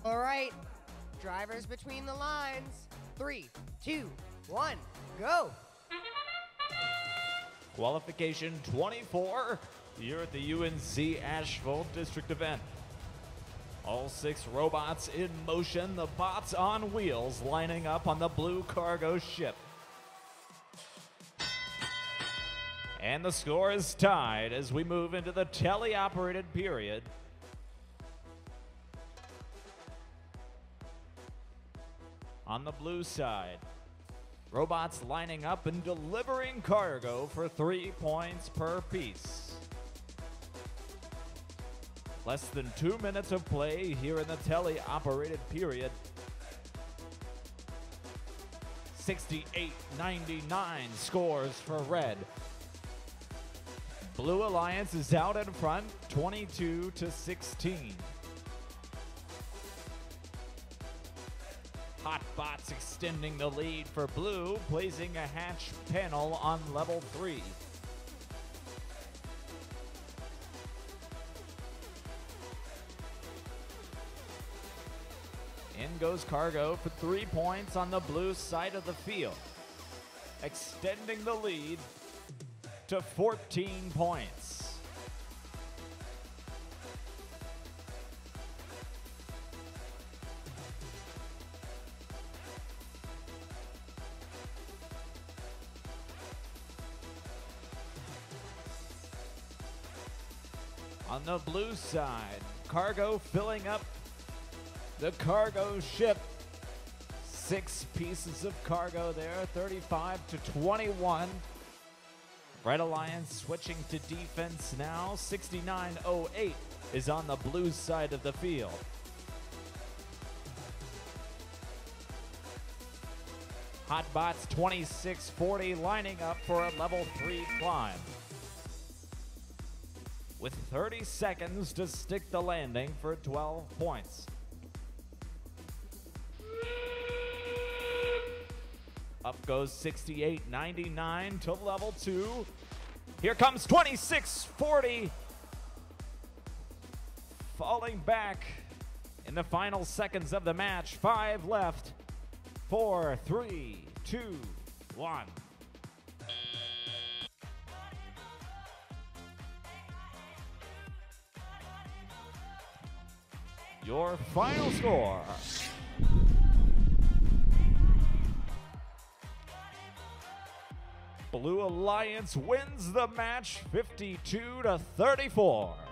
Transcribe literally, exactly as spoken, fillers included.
All right, drivers between the lines. Three, two, one, go. Qualification twenty-four here at the U N C Asphalt District event. All six robots in motion, the bots on wheels lining up on the blue cargo ship. And the score is tied as we move into the teleoperated period. On the blue side, robots lining up and delivering cargo for three points per piece. Less than two minutes of play here in the teleoperated period. sixty-eight ninety-nine scores for red. Blue Alliance is out in front, twenty-two to sixteen. Hotbots extending the lead for Blue, placing a hatch panel on level three. In goes cargo for three points on the blue side of the field, extending the lead to fourteen points. On the blue side, cargo filling up the cargo ship. Six pieces of cargo there, thirty-five to twenty-one. Red Alliance switching to defense now. sixty-nine oh eight is on the blue side of the field. Hotbots twenty-six forty lining up for a level three climb. With thirty seconds to stick the landing for twelve points. Up goes sixty-eight ninety-nine to level two. Here comes twenty-six forty. Falling back in the final seconds of the match. Five left. Four, three, two, one. Your final score. Blue Alliance wins the match fifty-two to thirty-four.